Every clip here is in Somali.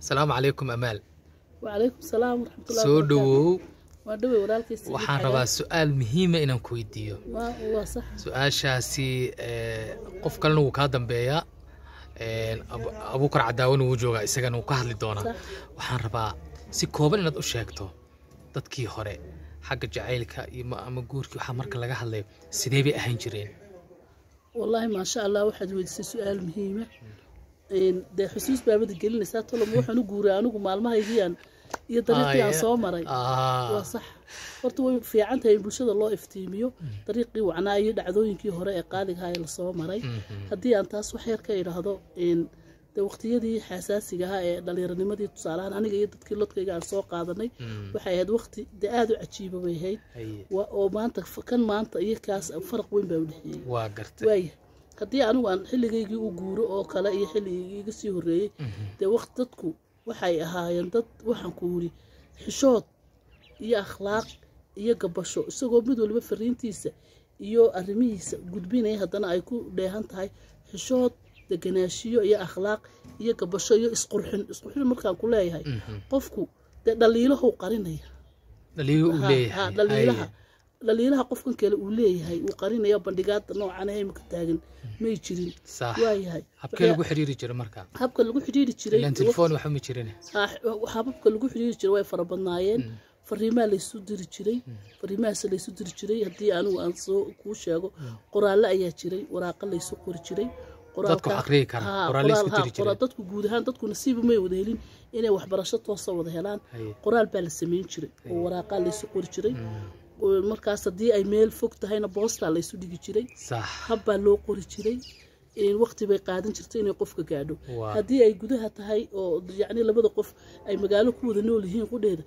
السلام عليكم أمال. وعليكم السلام ورحمة الله وبركاته. سودو ودوي ورالكي سيدي waxaan rabaa su'aal muhiim ah inaan ku weydiiyo. waa sax su'aashaasi qof kalena wuu ka dambeeyaa Abuukar Cadaawan wuu joogaa isagana wuu ka hadli doonaa. waxaan rabaa si kooban inaad u sheegto dadkii hore xagga jacaylka iyo ama guurkii waxa marka laga hadlayo sidee bay ahaan jireen. wallahi ma sha Allah waxaad weydiisay su'aal muhiim ah de xusuus baabada gelinaysaa tolo waxaan u guuray anigu maalmahaydii iyo dariiqii aan soo maray waa sax horta way fiican tahay bulshada loo iftiimiyo dariiqii wacnaa iyo dhacdooyinkii hore ee qaaliga ah ee la soo maray haddii aan taas wax yar ka iraahdo de waqtiyadii xasaasiga ah ee dhalinyaranimadii tusaalahan aniga iyo dadkii lodkayga aan soo qaadanay waxay ahayd waqti de aad u cajiiba bay ahayd oo maanta kan maanta iyo kaas farq weyn baa u dhexeeyay waa gartay haddii anigu aan xilligaygii u guuro oo kale iyo xilligii iga sii horreeyey dee waqti dadku waxay ahaayeen dad waxaan ku yiri xishood iyo akhlaaq iyo gabasho isagoo mid walba fariintiisa iyo arrimihiisa gudbinaya haddana ay ku dheehan tahay xishood deganaashiyo iyo akhlaaq iyo gabasho iyo isqurxin markaan ku leeyahay qofku dee dhaliilahu qarinaya dhaliilaha qofkan kale uu leeyahay uu qarinaya bandhigaada noocan ah imika taagan may jirin waayahay habka lagu xiriiri jiray marka habka lagu xiriiri jiray telefoon waxa ma jirin habka lagu xiriiri jiray way farabadnaayeen fariimaha la isu diri jiray haddii anigu aan soo kuu sheego qoraallo ayaa jiray waraaqo la isu qori jiray dadku akhriyi kara qoraal isku diri jiray dadku guud ahaan dadku nasiib ma wada helin inay waxbarasho toos wada helaan qoraal baa la sameyn jiray oo waraaqa la isu qori jiray markaas haddii ay meel fog tahayna boosta la isu dhigi jiray habbaa loo qori jiray waqti bay qaadan jirtay inay qofka gaadho haddii ay tahay oo yacni labada qof ay magaalo ku wada nool yihiin qudheeda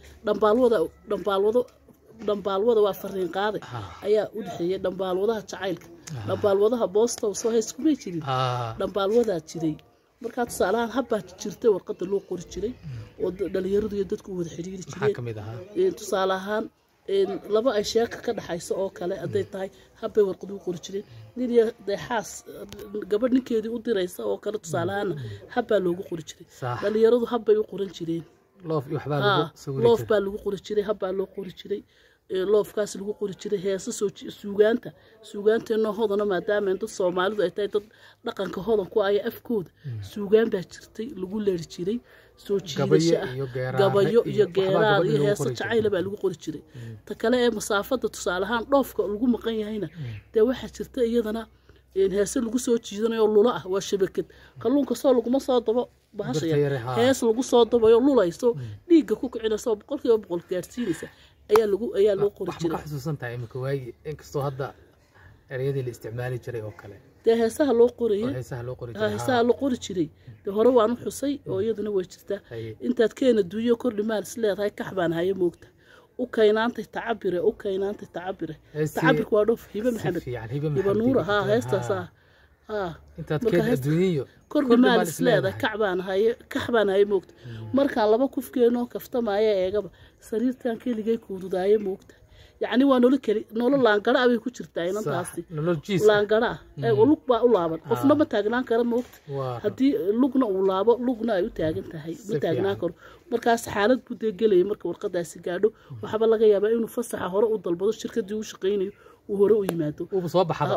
dhambaalwada waa fariin qaaday ayaa u dhexeeyay dhambaalwadaha jacaylka dhambaalwadaha boosta soo hays kumay jirin dhambaalwadaa jiray markaa tusaalahaan habbaa jirtay warqadda loo qori jiray oo dhalinyaradu iyo dadku wada xiriiri jireen tusaale ahaan laba ay sheeka ka dhaxayso oo kale haday tahay habbay warqad u qori jireen nin iyo deexaas gabadh ninkeedii u diraysa oo kale tusaalahaan habbaa loogu qori jiray dhalinyaradu habbay u qoran jireen loof baa lagu qori jiray habbaa loo qori jiray loofkaas lagu qori jiray heesa suugaanteenoo hodana maadaama dad soomaalidu ay tahay dad dhaqanka hodan ku aya afkooda suugaan baa jirtay lagu leeri jiray soo jiidasho ah gabayo iyo geeraar iyo heesa jacayla baa lagu qori jiray ta kale ee masaafada tusaalahaan dhoofka lagu maqan yahayna dee waxaa jirta iyadana heese lagu soo jiidanayo lulo ah waa shabakad kalluunka soo laguma soo dabo bahashaya hees lagu soo dabayo lulayso dhiigga ku kicinayso 100% gaarsiinaysa ayaa loo qori jiray waxa xasuusantahay imika waagi inkastoo hadda ereyadii la isticmaali jiray oo kale dee heesaha loo qori jiray dee hore waan u xusay oo iyaduna way jirtaa intaad keena duuyo kordhi maal is leedahay kaxbaan hayo moogta u kaynaantay tacabire tacabirku waa dhoof hibe maxamed hibe nuura heestaas intaad keena duuyo kordhi maal is leedahay kaxbaan hayo moogta markaan laba kufkeenoo kaftamaaya eegaba sariirtan keligay kuududaaye moogta يعني وانو لكلي نولو لانقرا أبي كوشر تاينا تاسي لانقرا ولوك با أولابن قفنا ما تاجنان كرا موقت هدي لوكنا أولابا لوكنا أيو تاجن تهاي بتاجنان كرو مركز حالة بدي جلي مركز ورقة سجادو وحب الله جايبه إنه فسح هراء وضل بدو الشركة دي وشقيني وهراء يماتوا وبصواب حبا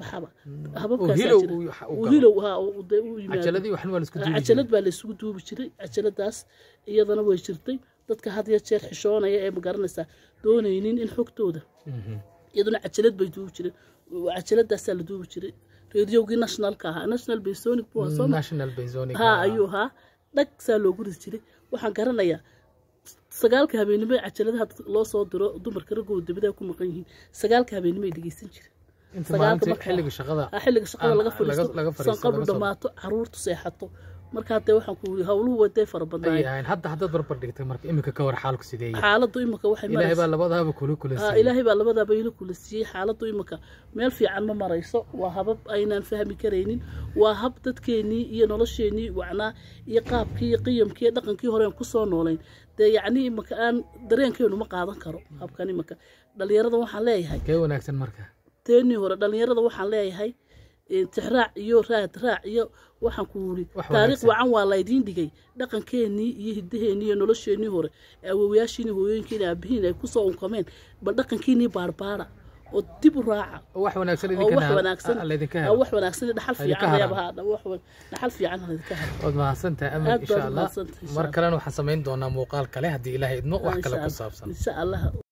وهيلو ويماتوا عجلة دي وحنوا نسكتوا عجلة بالسكوتوا بشري عجلة داس إيضا ويشرتي dadka had iyo jeer xishoonaya ee magaranaysa doonaynin in xogtooda iyaduna cajalad bay duubi jireen cajaladaas la duubi jiray radio-gii nationalka ah national Bensonic buu soo ayuu dhag saa loogu ridi jiray waxaan garanayaa sagaalka habeenimo cajaladaha loo soo diro dumarka ragooda dibada ku maqan yihiin sagaalka habeenimo ay dhageysan jireen sagaalka xilliga shaqada laga fariisto sanqadhu dhamaato caruurtu seexato marka hadda waxaan ku yiri hawluhu waday farabadnaa hadda barbar dhigtay marka imika ka war xaalku sidee xaaladdu imika waxay Ilaahay baa labadaba kula Ilaahay baa labadaba ila kula siiyay xaaladdu imika meel fiican ma marayso waa habab aynaan fahmi kareynin waa hab dadkeenii iyo nolosheenii wacnaa iyo qaabkii iyo qiyamkii dhaqankii hore aan ku soo noolayn de yacni imika aan dareenkeenu ma qaadan karo habkan imika dhalinyarada waxaan leeyahay kee wanaagsan marka teeni hore dhalinyarada waxaan leeyahay tixraac iyo raad raac iyo waxaan ku wuri taariikh wacan waa laydin dhigay dhaqankeennii iyo hidaheennii iyo nolosheennii hore awoowayaashiina hooyooyinkiina aabihiin ay kusoo unkameen ba dhaqankiinii baarbaara oo dib u raaca wax wanaagsan wax wanaagsan dhaxal fiican dhaxal fiican idinka helo wad mahadsantahay amin insha Allah mar kalena waxaan samayn doonaa muuqaal kale haddii Ilaahay idmo wax kale ku saabsan insha Allah